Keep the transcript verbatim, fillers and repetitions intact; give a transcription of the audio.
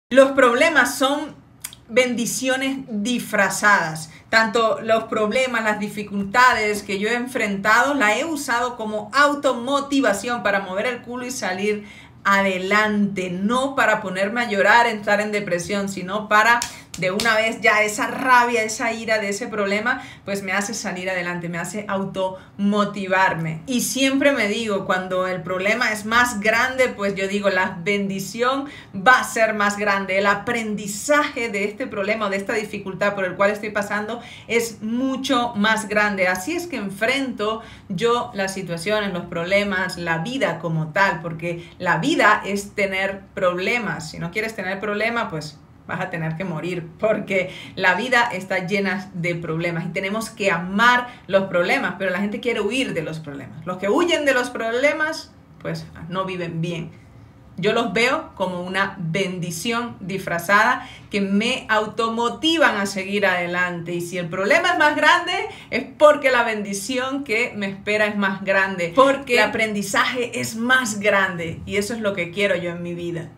Los problemas son bendiciones disfrazadas. Tanto los problemas, las dificultades que yo he enfrentado, la he usado como automotivación para mover el culo y salir adelante. No para ponerme a llorar, entrar en depresión, sino para de una vez ya esa rabia, esa ira de ese problema, pues me hace salir adelante, me hace automotivarme. Y siempre me digo, cuando el problema es más grande, pues yo digo, la bendición va a ser más grande. El aprendizaje de este problema o de esta dificultad por el cual estoy pasando es mucho más grande. Así es que enfrento yo las situaciones, los problemas, la vida como tal, porque la vida es tener problemas. Si no quieres tener problemas, pues vas a tener que morir, porque la vida está llena de problemas y tenemos que amar los problemas, pero la gente quiere huir de los problemas. Los que huyen de los problemas, pues no viven bien. Yo los veo como una bendición disfrazada que me automotivan a seguir adelante. Y si el problema es más grande, es porque la bendición que me espera es más grande, porque el aprendizaje es más grande. Y eso es lo que quiero yo en mi vida.